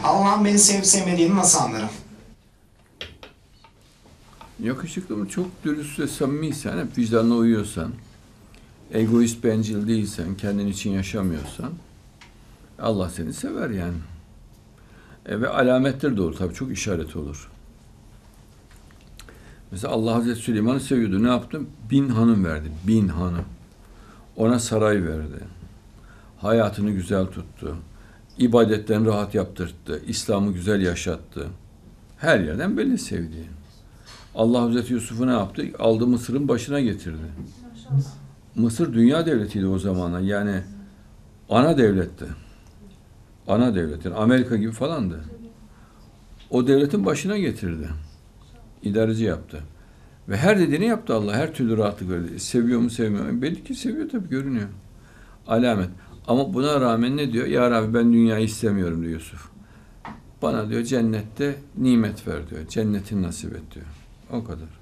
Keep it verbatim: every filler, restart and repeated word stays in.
Allah'ın beni sevip sevmediğini nasıl anlarım? Yakışıklı mı? Çok dürüst ve samimiysen, hep vicdanına uyuyorsan, egoist, bencil değilsen, kendin için yaşamıyorsan, Allah seni sever yani. E ve alametler de olur tabii, çok işaret olur. Mesela Allah Hazreti Süleyman'ı seviyordu. Ne yaptı? Bin hanım verdi. Bin hanım. Ona saray verdi. Hayatını güzel tuttu. İbadetten rahat yaptırttı. İslam'ı güzel yaşattı. Her yerden belli sevdiği. Allah Hazreti Yusuf'u ne yaptı? Aldı Mısır'ın başına getirdi. Mısır dünya devletiydi o zamana. Yani ana devletti. Ana devlet. Yani Amerika gibi falandı. O devletin başına getirdi. İdareci yaptı. Ve her dediğini yaptı Allah. Her türlü rahatlık verdi. Seviyor mu sevmiyor mu? Belli ki seviyor tabii, görünüyor. Alamet. Ama buna rağmen ne diyor? Ya Rabbi ben dünyayı istemiyorum diyor Yusuf. Bana diyor cennette nimet ver diyor. Cennetini nasip et diyor. O kadar.